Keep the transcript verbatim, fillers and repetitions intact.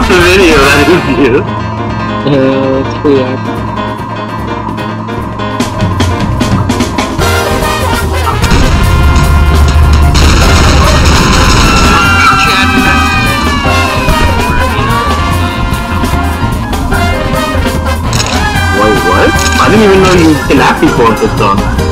the video, that is you. Uh, it's pretty accurate. Wait, what? I didn't even know you can act before this song.